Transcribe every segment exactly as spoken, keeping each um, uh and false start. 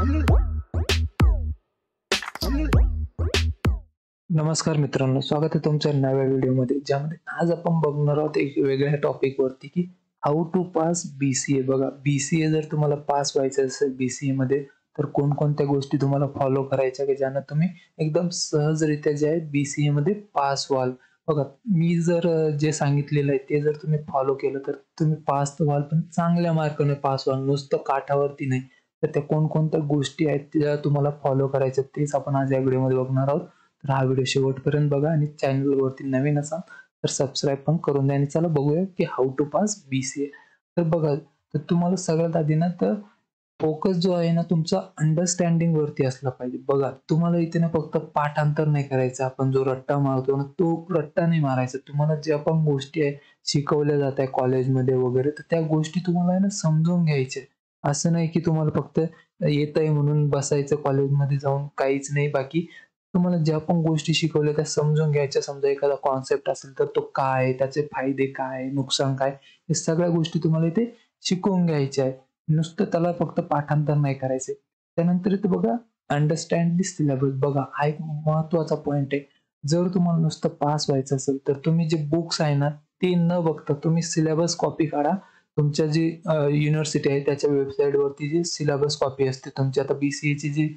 नमस्कार मित्रांनो, स्वागत आहे तुमच्या नव्या व्हिडिओमध्ये, ज्यामध्ये आज आपण बघणार आहोत एक वेगळ्या टॉपिक वरती की हाऊ टू पास बीसीए. बघा, बीसीए जर तुम्हाला पास व्हायचं असेल बीसीए मध्ये, तर कोणकोणत्या गोष्टी तुम्हाला फॉलो करायच्या की ज्यानं तुम्ही एकदम सहजरित्या जे आहे बीसीए मध्ये पास व्हाल. बघा, मी जर जे सांगितलेलं आहे ते जर तुम्ही फॉलो केलं तर तुम्ही पास तर व्हाल, पण चांगल्या मार्काने पास व्हाल, नुसतं काठावरती नाही. तर त्या कोणकोणत्या गोष्टी आहेत त्या तुम्हाला फॉलो करायच्या तेच आपण आज या व्हिडिओमध्ये बघणार आहोत. तर हा व्हिडिओ शेवटपर्यंत बघा आणि चॅनलवरती नवीन असाल तर सबस्क्राईब पण करून द्या. आणि चला बघूया की हाऊ टू पास बीसीए. तर बघा, तर तुम्हाला सगळ्यात आधी ना तर फोकस जो आहे ना तुमचा अंडरस्टँडिंग वरती असला पाहिजे. बघा, तुम्हाला इथे ना फक्त पाठांतर नाही करायचं, आपण जो रट्टा मारतो ना तो रट्टा नाही मारायचा. तुम्हाला ज्या पण गोष्टी आहे शिकवल्या जात आहे कॉलेजमध्ये वगैरे, तर त्या गोष्टी तुम्हाला आहे ना समजून घ्यायच्या. असं नाही की तुम्हाला फक्त येत आहे म्हणून बसायचं कॉलेजमध्ये जाऊन, काहीच नाही. बाकी तुम्हाला ज्या पण गोष्टी शिकवल्या त्या समजून घ्यायच्या. समजा एखादा कॉन्सेप्ट असेल तर तो काय आहे, त्याचे फायदे काय, नुकसान काय, हे सगळ्या गोष्टी तुम्हाला इथे शिकवून घ्यायच्या आहे. नुसतं त्याला फक्त पाठांतर नाही करायचे. त्यानंतर इथे बघा, अंडरस्टँड दी सिलेबस. बघा, हा एक महत्वाचा पॉइंट आहे. जर तुम्हाला नुसतं पास व्हायचं असेल तर तुम्ही जे बुक्स आहे ना ते न बघता तुम्ही सिलेबस कॉपी काढा. तुमच्या जी युनिव्हर्सिटी आहे त्याच्या वेबसाईट वरती जी सिलेबस कॉपी असते तुमची, आता बीसीए ची जी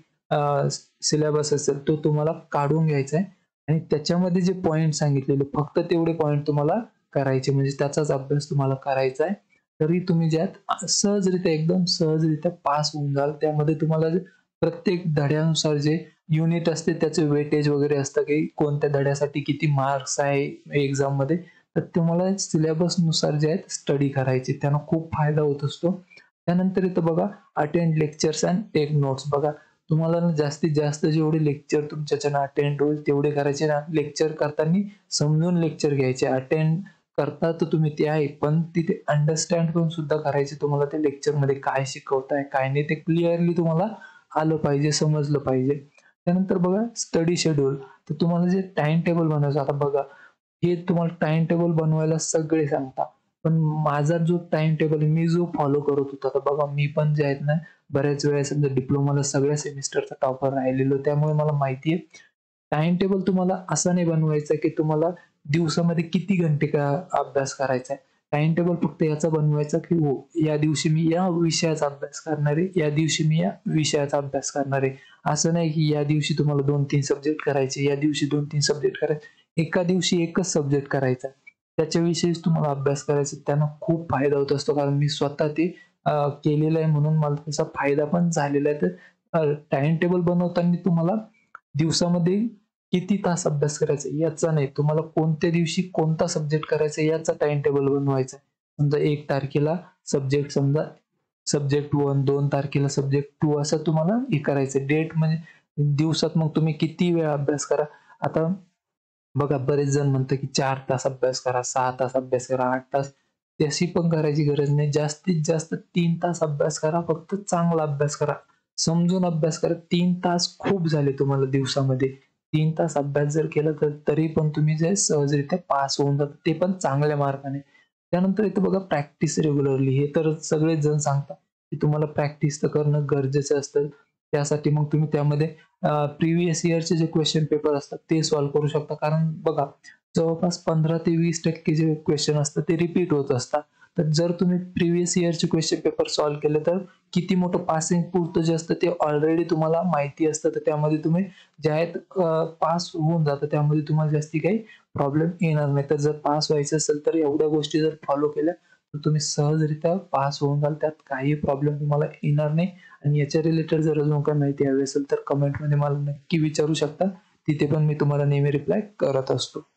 सिलेबस असेल तो तुम्हाला काढून घ्यायचा आहे आणि त्याच्यामध्ये जे पॉइंट सांगितलेले फक्त तेवढे पॉइंट तुम्हाला करायचे, म्हणजे त्याचाच अभ्यास तुम्हाला करायचा आहे. तरी तुम्ही ज्यात सहजरित्या एकदम सहजरित्या पास होऊन जाल. त्यामध्ये तुम्हाला प्रत्येक धड्यानुसार जे युनिट असते त्याचे वेटेज वगैरे असतं की कोणत्या धड्यासाठी किती मार्क्स आहे एक्झाम मध्ये, तर तुम्हाला सिलेबस नुसार जे आहेत स्टडी करायचे, त्यानं खूप फायदा होत असतो. त्यानंतर इथं बघा, attend lectures and take notes. बघा, तुम्हाला ना जास्तीत जास्त जेवढे लेक्चर तुमच्याच्यानं अटेंड होईल तेवढे करायचे ना. लेक्चर करताना समजून लेक्चर घ्यायचे. अटेंड करता तर तुम्ही ते आहे, पण तिथे अंडरस्टँड करून सुद्धा करायचे. तुम्हाला त्या लेक्चर मध्ये काय शिकवताय काय नाही ते क्लिअरली तुम्हाला आलं पाहिजे, समजलं पाहिजे. त्यानंतर बघा, स्टडी शेड्यूल. तर तुम्हाला जे टाइम टेबल बनवायचं, आता बघा हे तुम्हाला टाइम टेबल बनवायला सगळे सांगता, पण माझा जो टाइम टेबल मी जो फॉलो करत होता, तर बघा मी पण जे आहेत ना बऱ्याच वेळेस समजा डिप्लोमाला सगळ्या सेमिस्टरचा टॉपर राहिलेलो, त्यामुळे मला माहिती आहे टाइम टेबल तुम्हाला असं नाही बनवायचं की तुम्हाला दिवसामध्ये किती घंटे का अभ्यास करायचा आहे. टाइम टेबल फक्त याचा बनवायचा की हो, या दिवशी मी या विषयाचा अभ्यास करणार आहे, या दिवशी मी या विषयाचा अभ्यास करणार आहे. असं नाही की या दिवशी तुम्हाला दोन तीन सब्जेक्ट करायचे, या दिवशी दोन तीन सब्जेक्ट करायचे. एका दिवशी एकच सब्जेक्ट करायचा, त्याच्याविषयीच तुम्हाला अभ्यास करायचा. त्यानं खूप फायदा होत असतो, कारण मी स्वतः ते केलेलं आहे म्हणून मला त्याचा फायदा पण झालेला आहे. तर टाइम टेबल बनवताना तुम्हाला दिवसामध्ये किती तास अभ्यास करायचा याचा नाही, तुम्हाला कोणत्या दिवशी कोणता सब्जेक्ट करायचा याचा टाइम टेबल बनवायचा. समजा एक तारखेला सब्जेक्ट समजा सब्जेक्ट वन, दोन तारखेला सब्जेक्ट टू, असं तुम्हाला हे करायचं. डेट म्हणजे दिवसात मग तुम्ही किती वेळा अभ्यास करा. आता बघा, बरेच जण म्हणतात की चार तास अभ्यास करा, सहा तास अभ्यास करा, आठ तास. तशी पण करायची गरज नाही. जास्तीत जास्त तीन तास अभ्यास करा. फक्त चांगला अभ्यास करा, समजून अभ्यास करा. तीन तास खूप झाले तुम्हाला दिवसामध्ये. तीन तास अभ्यास जर केला तर तरी पण तुम्ही जे सहजरित्या पास होऊन जातात, ते पण चांगल्या मार्काने. त्यानंतर इथं बघा, प्रॅक्टिस रेग्युलरली. हे तर सगळेच जण सांगतात की तुम्हाला प्रॅक्टिस तर करणं गरजेचं असतं. त्यासाठी मग तुम्ही त्यामध्ये प्रिव्हियस इयरचे जे क्वेश्चन पेपर असतात ते सॉल्व्ह करू शकता. कारण बघा, जवळपास पंधरा ते वीस टक्के जे क्वेश्चन असतात ते रिपीट होत असतात. तर जर तुम्ही प्रिव्हियस इयरचे क्वेश्चन पेपर सॉल्व्ह केले तर किती मोठं पासिंग पुरतं जे असतं ते ऑलरेडी तुम्हाला माहिती असतं. तर त्यामध्ये तुम्ही जे आहेत पास होऊन जातं, त्यामध्ये तुम्हाला जास्ती काही प्रॉब्लेम येणार नाही. तर जर पास व्हायचं असेल तर एवढ्या गोष्टी जर फॉलो केल्या तर तुम्ही सहजरित्या पास होऊन जाल, त्यात काही प्रॉब्लेम तुम्हाला येणार नाही. आणि याच्या रिलेटेड जर अजून काही माहिती हवी असेल तर कमेंटमध्ये मला नक्की विचारू शकता, तिथे पण मी तुम्हाला नेहमी रिप्लाय करत असतो.